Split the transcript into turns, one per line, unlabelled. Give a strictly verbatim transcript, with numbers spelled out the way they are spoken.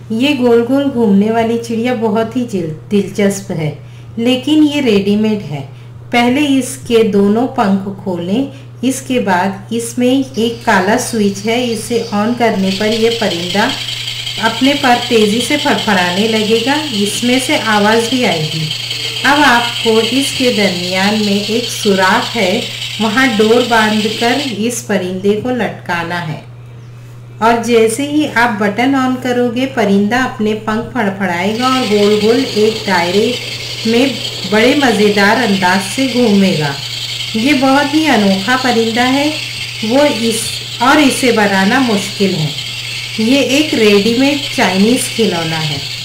ये गोल गोल घूमने वाली चिड़िया बहुत ही दिलचस्प है, लेकिन ये रेडीमेड है। पहले इसके दोनों पंख खोलें, इसके बाद इसमें एक काला स्विच है, इसे ऑन करने पर यह परिंदा अपने पर तेजी से फड़फड़ाने लगेगा, इसमें से आवाज़ भी आएगी। अब आपको इसके दरमियान में एक सुराख है, वहाँ डोर बांधकर इस परिंदे को लटकाना है और जैसे ही आप बटन ऑन करोगे परिंदा अपने पंख फड़फड़ाएगा और गोल गोल एक दायरे में बड़े मज़ेदार अंदाज से घूमेगा। ये बहुत ही अनोखा परिंदा है वो इस और इसे बनाना मुश्किल है। ये एक रेडीमेड चाइनीज़ खिलौना है।